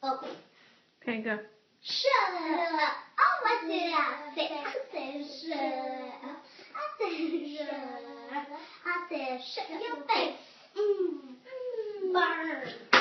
Okay. Okay, go. Shut up. Oh, what did I say? I said shut up. I said shut up. I said shut your face. Burn.